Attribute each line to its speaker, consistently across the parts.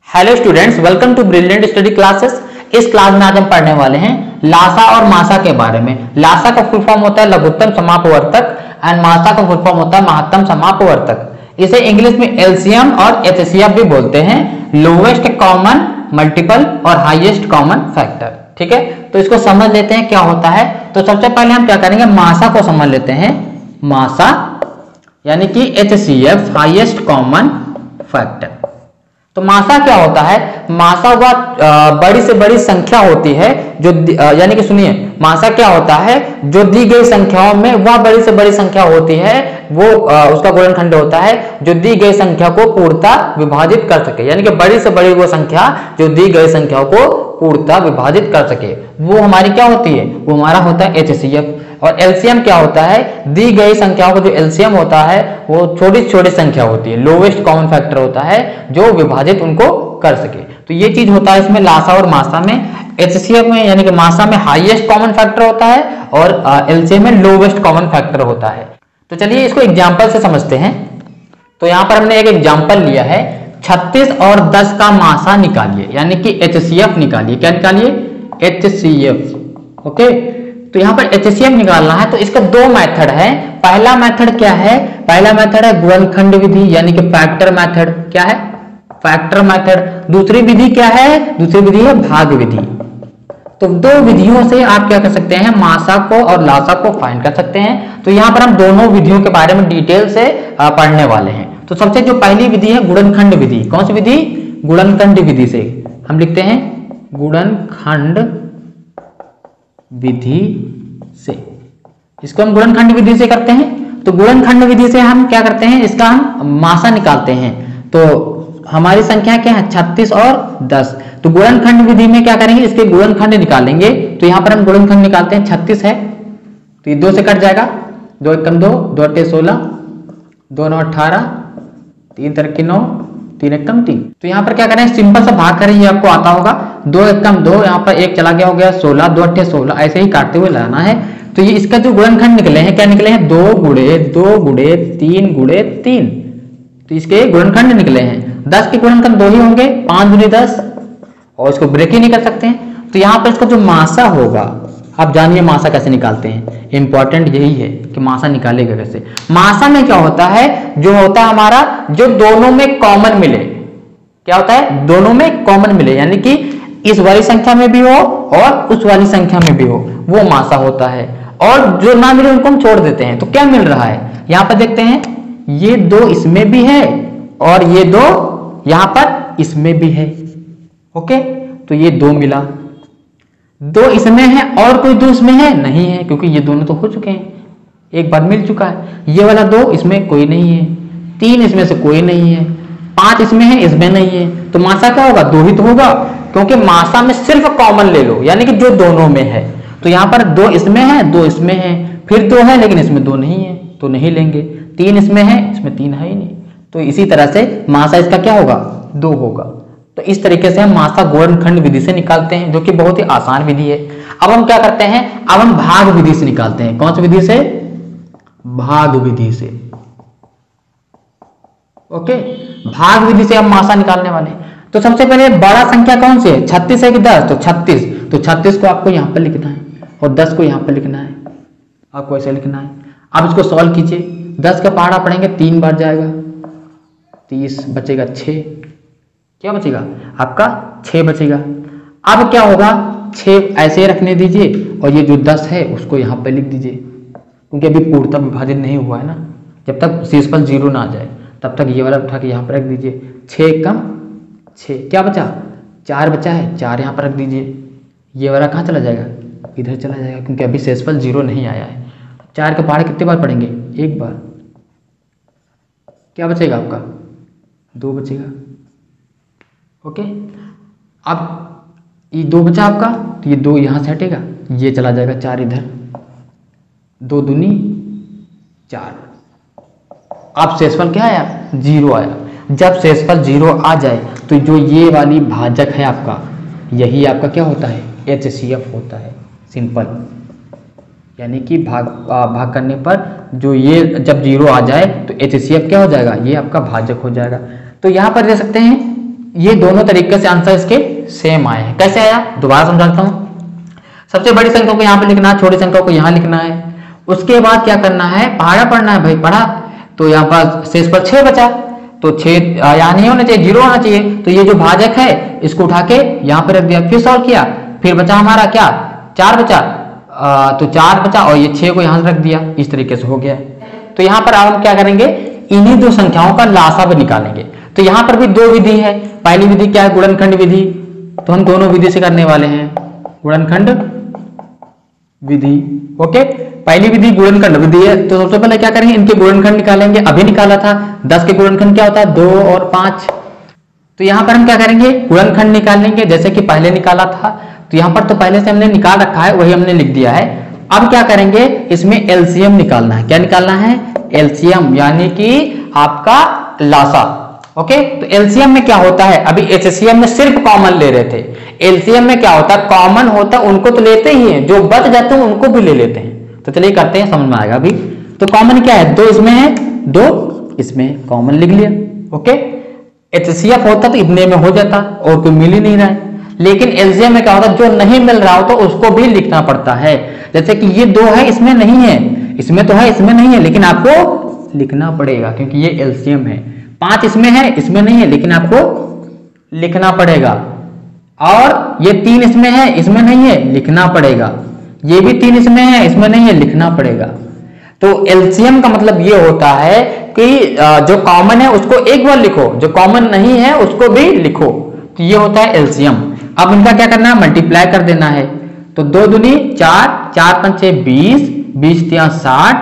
Speaker 1: Hello students, welcome to brilliant study classes. इस class में आज हम पढ़ने वाले हैं लासा और मासा के बारे में। लासा का फुल फॉर्म होता है लघुत्तम समापवर्तक एंड मासा का फुल फॉर्म होता है महत्तम समापवर्तक। इसे इंग्लिश में एलसीएम और एचसीएफ भी बोलते हैं, लोवेस्ट कॉमन मल्टीपल और हाईएस्ट कॉमन फैक्टर। ठीक है, तो इसको समझ लेते हैं क्या होता है। तो सबसे पहले हम क्या करेंगे, मासा को समझ लेते हैं। मासा यानी कि एचसीएफ, हाईएस्ट कॉमन फैक्टर। तो मासा क्या होता है? मासा वह बड़ी से बड़ी संख्या होती है जो यानी कि सुनिए, मासा क्या होता है? जो दी गई संख्याओं में वह बड़ी से बड़ी संख्या होती है, वो उसका गुणनखंड होता है जो दी गई संख्या को पूर्णतः विभाजित कर सके। यानी कि बड़ी से बड़ी वो संख्या जो दी गई संख्या को पूर्णतः विभाजित कर सके, वो हमारी क्या होती है? वो हमारा होता है एचसीएफ। और एलसीएम क्या होता है? दी गई संख्याओं का जो एलसीएम होता है वो छोटी छोटी संख्या होती है, लोवेस्ट कॉमन फैक्टर होता है जो विभाजित उनको कर सके। तो ये चीज होता है इसमें लासा और मासा में। एचसीएफ में यानी कि मासा में हाईएस्ट कॉमन फैक्टर होता है और एलसीएम में लोवेस्ट कॉमन फैक्टर होता है। तो चलिए इसको एग्जाम्पल से समझते हैं। तो यहाँ पर हमने एक एग्जाम्पल लिया है, 36 और 10 का मासा निकालिए, यानी कि एचसीएफ निकालिए। क्या निकालिए? एचसीएफ। ओके, तो यहाँ पर एचसीएफ निकालना है तो इसका दो मेथड है। पहला मेथड क्या है? पहला मेथड है गुणनखंड विधि यानी कि फैक्टर मेथड। क्या है? Factor method. दूसरी विधि क्या है? दूसरी विधि है भाग विधि। तो दो विधियों से आप क्या कर सकते हैं, मासा को और लासा को फाइंड कर सकते हैं। तो यहाँ पर हम दोनों विधियों के बारे में डिटेल से पढ़ने वाले हैं। तो सबसे जो पहली विधि है गुणनखंड विधि। कौन सी विधि? गुणनखंड विधि से हम लिखते हैं गुणनखंड विधि से। इसको हम गुणनखंड विधि से करते हैं। तो गुणनखंड विधि से हम क्या करते हैं, इसका हम मासा निकालते हैं। तो हमारी संख्या क्या है? 36 और 10। तो गुणनखंड विधि में क्या करेंगे, इसके गुणनखंड निकालेंगे। तो यहाँ पर हम गुणनखंड निकालते हैं, 36 है तो ये 2 से कट जाएगा, 2 एकम 2, 2 अट्ठे 16, 2 9 18, 3 तिरकी 9, 3 एकम 3। तो यहाँ पर क्या करें, सिंपल सा भाग करें, ये आपको आता होगा। 2 एकम 2, यहाँ पर 1 चला गया, हो गया 16, 2 अट्ठे 16, ऐसे ही काटते हुए लाना है। तो ये इसका जो गुणनखंड निकले हैं, क्या निकले हैं? 2 गुणे 2 गुणे 3 गुणे 3। तो इसके गुणनखंड निकले हैं। 10 के गुणनखंड 2 ही होंगे, 5 गुणे 10, और इसको ब्रेक ही नहीं कर सकते हैं। तो यहाँ पर इसका जो मासा होगा, आप जानिए मासा कैसे निकालते हैं। इंपॉर्टेंट यही है कि मासा निकालेगा कैसे। मासा में क्या होता है, जो होता है हमारा, जो दोनों में कॉमन मिले। क्या होता है? दोनों में कॉमन मिले, यानी कि इस वाली संख्या में भी हो और उस वाली संख्या में भी हो, वो मासा होता है। और जो ना मिले उनको हम छोड़ देते हैं। तो क्या मिल रहा है, यहाँ पर देखते हैं, ये 2 इसमें भी है और ये 2 यहाँ पर इसमें भी है। ओके, तो ये 2 मिला, 2 इसमें है और कोई 2 इसमें है नहीं है, क्योंकि ये दोनों तो हो चुके हैं, एक बार मिल चुका है। ये वाला 2 इसमें कोई नहीं है, 3 इसमें से कोई नहीं है, 5 इसमें है, इसमें नहीं है। तो मासा क्या होगा? 2 ही तो होगा, क्योंकि मासा में सिर्फ कॉमन ले लो, यानी कि जो दोनों में है। तो यहाँ पर 2 इसमें है, 2 इसमें है, फिर 2 है लेकिन इसमें 2 नहीं है, तो नहीं लेंगे। 3 इसमें है, इसमें 3 है ही नहीं। तो इसी तरह से मासा इसका क्या होगा? 2 होगा। तो इस तरीके से हम मासा गुणनखंड विधि से निकालते हैं, जो कि बहुत ही आसान विधि है। अब हम क्या करते हैं, अब हम भाग विधि से निकालते हैं। कौन सी विधि से? भाग विधि से। ओके, भाग विधि से हम मासा निकालने वाले हैं। तो सबसे पहले बड़ा संख्या कौन सी है? 36 है कि 10? तो 36। तो 36 को आपको यहां पर लिखना है और 10 को यहां पर लिखना है, आपको ऐसे लिखना है। अब इसको सॉल्व कीजिए, 10 का पहाड़ा पढ़ेंगे 3 बार जाएगा, 30 बचेगा 6। क्या बचेगा आपका? 6 बचेगा। अब क्या होगा, 6 ऐसे रखने दीजिए और ये जो 10 है उसको यहाँ पे लिख दीजिए, क्योंकि अभी पूर्णतः विभाजित नहीं हुआ है ना। जब तक शेषफल 0 ना आ जाए तब तक ये वाला उठा के यहाँ पर रख दीजिए। 6 कम 6, क्या बचा? 4 बचा है, 4 यहाँ पर रख दीजिए। ये वाला कहाँ चला जाएगा? इधर चला जाएगा, क्योंकि अभी शेषफल 0 नहीं आया है। 4 के पहाड़े कितने बार पढ़ेंगे? 1 बार। क्या बचेगा आपका? 2 बचेगा। ओके, अब ये 2 बचा आपका, तो ये 2 यहाँ से हटेगा, ये चला जाएगा 4 इधर, 2 दूनी 4। अब शेषफल क्या आया? 0 आया। जब शेषफल 0 आ जाए तो जो ये वाली भाजक है आपका, यही आपका क्या होता है? एचसीएफ होता है। सिंपल, यानी कि भाग करने पर जो ये जब 0 आ जाए तो एचसीएफ क्या हो जाएगा? ये आपका भाजक हो जाएगा। तो यहाँ पर दे सकते हैं ये दोनों तरीके से आंसर इसके सेम आए हैं। कैसे आया दोबारा समझाता हूं। सबसे बड़ी संख्या को यहाँ पे लिखना है, छोटी संख्या को यहाँ लिखना है। उसके बाद क्या करना है, पहाड़ा पढ़ना है भाई, पढ़ा। तो यहाँ पर शेष पर 6 बचा, तो 6 यहाँ नहीं होना चाहिए, 0 होना चाहिए। तो ये जो भाजक है इसको उठा के यहाँ पे रख दिया, फिर सॉल्व किया, फिर बचा हमारा क्या 4 बचा, तो 4 बचा और ये 6 को यहाँ रख दिया, इस तरीके से हो गया। तो यहाँ पर हम क्या करेंगे, इन्हीं दो संख्याओं का लासा भी निकालेंगे। तो यहाँ पर भी दो विधि है। पहली विधि क्या है, गुणनखंड विधि। तो हम दोनों विधि से करने वाले हैं, गुणनखंड विधि। ओके, पहली विधि गुणनखंड विधि है। तो सबसे पहले क्या करेंगे, इनके गुणनखंड निकालेंगे। अभी निकाला था 10 के गुणनखंड क्या होता है 2 और 5। तो यहाँ पर हम क्या करेंगे, गुणनखंड निकालेंगे जैसे कि पहले निकाला था। तो यहाँ पर तो पहले से हमने निकाल रखा है, वही हमने लिख दिया है। अब क्या करेंगे, इसमें एलसीएम निकालना है। क्या निकालना है, एलसीएम, यानी कि आपका लासा। ओके, तो एलसीएम में क्या होता है, अभी एचसीएम में सिर्फ कॉमन ले रहे थे। एलसीएम में क्या होता है, कॉमन होता है उनको तो लेते ही हैं, जो बच जाते हैं उनको भी ले लेते हैं। तो चलिए करते हैं, समझ में आएगा अभी। तो कॉमन क्या है, 2 इसमें है, 2 इसमें, कॉमन लिख लिया। ओके, एचसीएफ होता तो इतने में हो जाता और कोई मिल ही नहीं रहा है। लेकिन एलसीएम में क्या होता है, जो नहीं मिल रहा हो तो उसको भी लिखना पड़ता है। जैसे कि ये 2 है, इसमें नहीं है, इसमें तो है, इसमें नहीं है, लेकिन आपको लिखना पड़ेगा क्योंकि ये एलसीएम है। 5 इसमें है, इसमें नहीं है, लेकिन आपको लिखना पड़ेगा। और ये 3 इसमें है, इसमें नहीं है, लिखना पड़ेगा। ये भी 3 इसमें है, इसमें नहीं है, लिखना पड़ेगा। तो एलसीएम का मतलब ये होता है कि जो कॉमन है उसको एक बार लिखो, जो कॉमन नहीं है उसको भी लिखो। तो ये होता है एलसीएम। अब इनका क्या करना है, मल्टीप्लाई कर देना है। तो 2 दूनी 4, 4 5 6 20, 20 3 60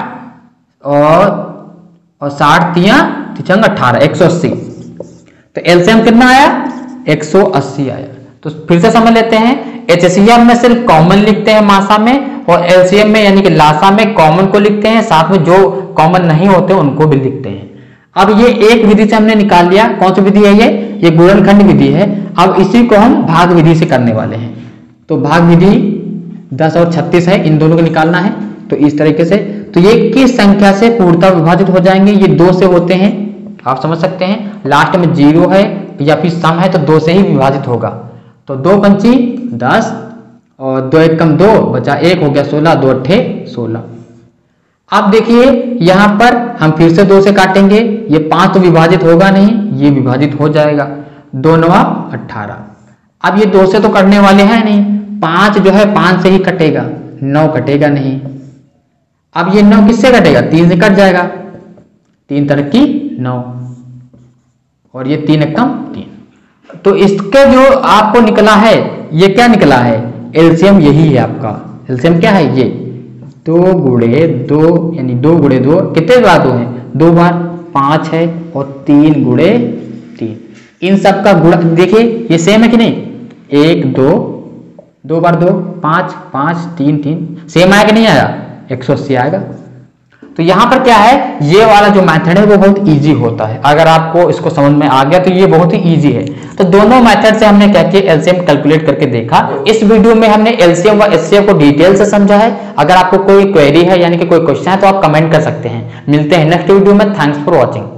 Speaker 1: और 60 3 18, 180। तो एलसीएम कितना आया, 180 आया। तो फिर से समझ लेते हैं, एचसीएम में सिर्फ कॉमन लिखते हैं मासा में, और एलसीएम में यानी कि लासा में कॉमन को लिखते हैं, साथ में जो कॉमन नहीं होते उनको भी लिखते हैं। अब ये एक विधि से हमने निकाल लिया। कौन सी विधि है ये गुणनखंड विधि है। अब इसी को हम भाग विधि से करने वाले हैं। तो भाग विधि 10 और 36 है, इन दोनों को निकालना है। तो इस तरीके से, तो ये किस संख्या से पूर्णतः विभाजित हो जाएंगे, ये 2 से होते हैं, आप समझ सकते हैं। लास्ट में 0 है या फिर सम है तो 2 से ही विभाजित होगा। तो 2 पंची 10 और 2 एक कम 2 बचा 1, हो गया 16, 2 अट्ठे 16। अब देखिए यहाँ पर हम फिर से 2 से काटेंगे, ये 5 तो विभाजित होगा नहीं, ये विभाजित हो जाएगा। 2 9 18। अब ये 2 से तो करने वाले हैं नहीं, 5 जो है 5 से ही कटेगा, 9 कटेगा नहीं। अब ये 9 किससे कटेगा, 3 से कट जाएगा, 3 तरक्की 9 और ये 3 एक कम 3। तो इसके जो आपको निकला है, ये क्या निकला है, एलसीएम यही है आपका। एलसीएम क्या है, ये 2 गुणे 2 यानी 2 गुणे 2 कितने बार 2 है, 2 बार 5 है, और 3 गुणे 3। इन सब का गुणा देखिए, ये सेम है कि नहीं, 1 2 2 बार 2 5 5 3 3, सेम आया कि नहीं आया, 180 आएगा। तो यहां पर क्या है, ये वाला जो मेथड है वो बहुत इजी होता है। अगर आपको इसको समझ में आ गया तो ये बहुत ही इजी है। तो दोनों मेथड से हमने क्या किया, एलसीएम कैलकुलेट करके देखा। इस वीडियो में हमने एलसीएम व एचसीएफ को डिटेल से समझा है। अगर आपको कोई क्वेरी है यानी कि कोई क्वेश्चन है तो आप कमेंट कर सकते हैं। मिलते हैं नेक्स्ट वीडियो में। Thanks for watching.